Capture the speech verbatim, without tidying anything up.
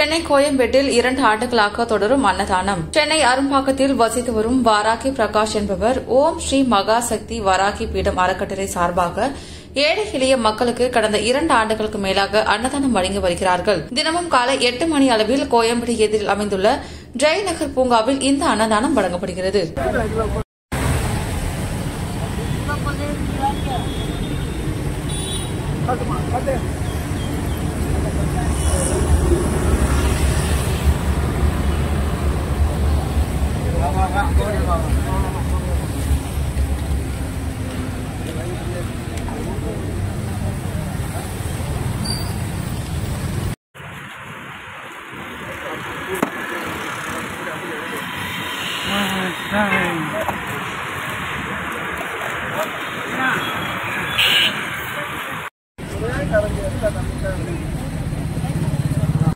சென்னை கோயம்பேட்டில் இரண்டு ஆண்டுகளாக தொடரும் அன்னதானம். சென்னை அரும்பாக்கத்தில் வசித்து வரும் வாராகி பிரகாஷ் என்பவர் ஓம் ஸ்ரீ மகா சக்தி வாராகி பீடம் அறக்கட்டளை சார்பாக ஏழை எளிய மக்களுக்கு கடந்த இரண்டு ஆண்டுகளுக்கு மேலாக அன்னதானம் வழங்கி வருகிறார்கள். தினமும் காலை எட்டு மணி அளவில் கோயம்பேடு எதிரில் அமைந்துள்ள ஜெயநகர் பூங்காவில் இந்த அன்னதானம் வழங்கப்படுகிறது. Nah.